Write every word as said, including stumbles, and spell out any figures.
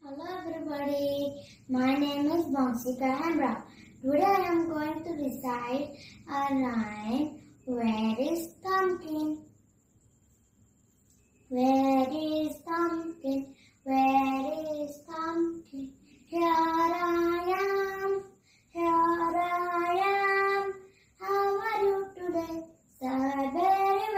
Hello everybody, my name is Bonsika Hembra. Today I am going to recite a rhyme. Where is Pumpkin? Where is Pumpkin? Where is Pumpkin? Here I am, here I am. How are you today? Sir, very